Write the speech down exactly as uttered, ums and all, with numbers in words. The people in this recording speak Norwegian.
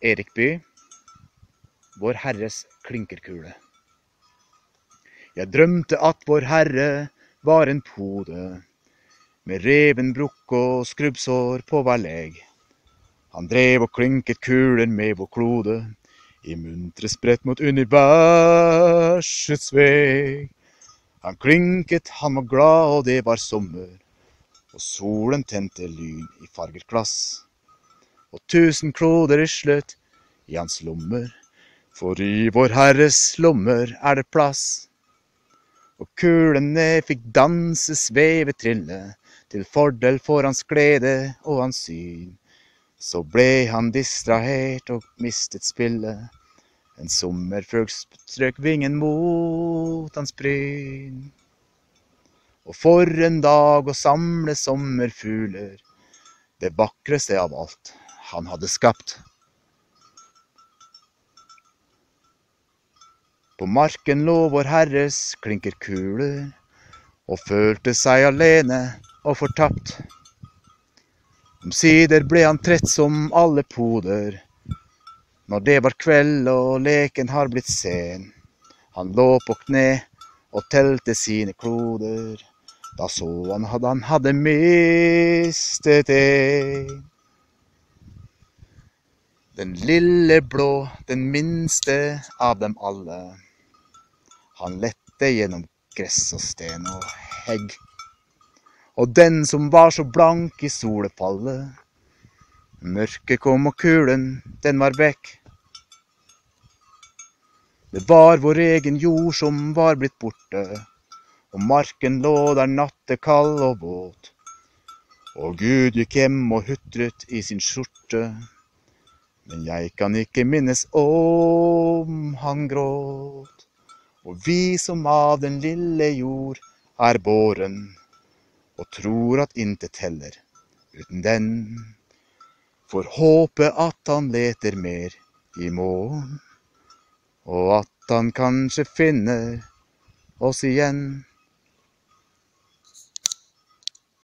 Erikby, Vår Herres klinkerkule. Jeg drømte at Vår Herre var en pode, med reven brukk og skrubbsår på hver leg. Han drev og klinket kuler med vår klode, i muntre spredt mot universets veg. Han klinket, han var glad, og det var sommer, og solen tente lyn i farget glass. Og tusen kloder rislet i hans lommer, for i Vår Herres lommer er det plass. Og kulene fikk danse, sveve, trille, til fordel for hans glede og hans syn. Så ble han distrahert og mistet spillet. En sommerfugl strøk vingen mot hans bryn. Og for en dag å samle sommerfugler, det vakreste av alt han hadde skapt. På marken lå Vår Herres klinkerkuler, og følte seg alene og fortapt. Omsider ble han trett som alle poder, når det var kveld og leken har blitt sen. Han lå på kne og telte sine kloder, da så han at han hadde mistet en. Den lille blå, den minste av dem alle. Han lette gjennom gress og sten og hegg. Og den som var så blank i solefallet, mørket kom og kulen, den var vekk. Det var vår egen jord som var blitt borte, og marken lå der nattekald og våt. Og Gud gikk hjem og hutret i sin skjorte, men jeg kan ikke minnes om han gråt. Og vi som av den lille jord er båren, og tror at intet heller uten den, får håpe at han leter mer i morgen, og at han kanskje finner oss igjen.